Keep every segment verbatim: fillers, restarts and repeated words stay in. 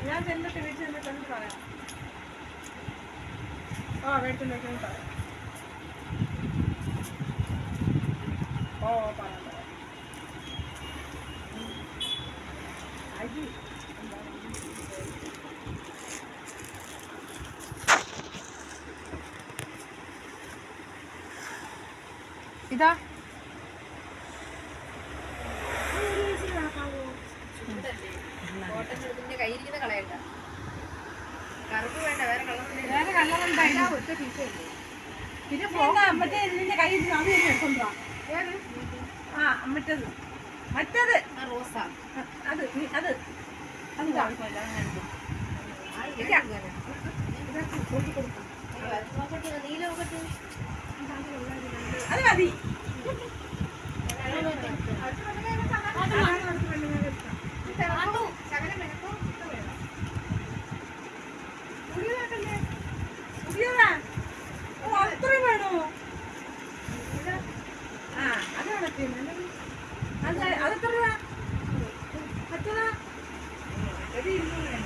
ഞാൻ ചെന്നിട്ട് വീട്ടിൽ ചെന്നിട്ട് പറയാം. ആ വീട്ടിൽ വെക്കാൻ പറയാം. ഓ പറയാം പറയാം. അരി ഇതാ കയ്യിരിക്കുന്ന കളയണ്ട. കറുപ്പ് വേണ്ട, വേറെ കളർ വേറെ കളറുണ്ടായില്ല. ഒറ്റ പീസേ ഉള്ളൂ. പിന്നെ മറ്റേ ഇതിന്റെ കയ്യിൽ അത് എടുക്കൊണ്ടുവാ. ഏത്? ആ മറ്റേത് മറ്റേത് റോസ അത് അത് അത് കുഴപ്പമില്ല. നീല നോക്കട്ടെ, അത് മതി. അത്രയും വേണോ? ആ അതാണ് അതെത്ര രൂപ? മറ്റേതാ ഇത് ഇരുന്നൂറ് വേണം.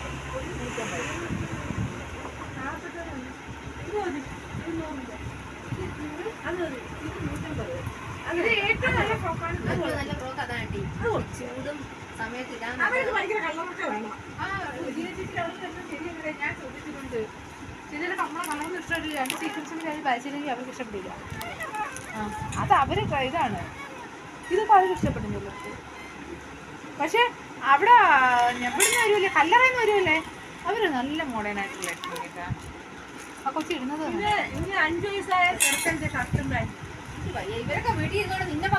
ഇത് മതി. ഇരുന്നൂറിൻ്റെ അത് മതി. ഇത് നൂറ്റമ്പത്. അത് ഏറ്റവും നല്ല ഫ്രോക്കാണ്. നല്ല ഫ്രോക്ക് അതാണ്. ചൂടും സമയത്ത് ഇടാൻ അവർക്ക് ഭയങ്കര കളറൊക്കെ വേണം. ആ ചേച്ചിക്ക് അവിടെ തന്നെ ശരിയല്ലേ, ഞാൻ ശ്രദ്ധിച്ചിട്ടുണ്ട്. ചിലർക്ക് നമ്മളെ കളറൊന്നും ഇഷ്ടപ്പെട്ടില്ല. രണ്ട് സീക്വൻസിന് കാര്യം പരിശീലിക്കും അവർക്ക് ഇഷ്ടപ്പെട്ടില്ല. ആ അത് അവർ ഇതാണ്. ഇതൊക്കെ അവർക്ക് ഇഷ്ടപ്പെടുന്നില്ല. പക്ഷെ അവിടെ എവിടുന്ന് വരുമല്ലേ, കല്ലറയെന്ന് വരുമല്ലേ, അവർ നല്ല മോഡേൺ ആയിട്ടുള്ള കേട്ടാ ആ കൊച്ചി ഇടുന്നത്. ഇനി അഞ്ചു വയസ്സായ ചെറുക്കൻ്റെ ഷർട്ടും പാൻറ്റും ഇവരൊക്കെ വീട്ടിൽ ഇരുന്നോണ്ട് നിന്നെ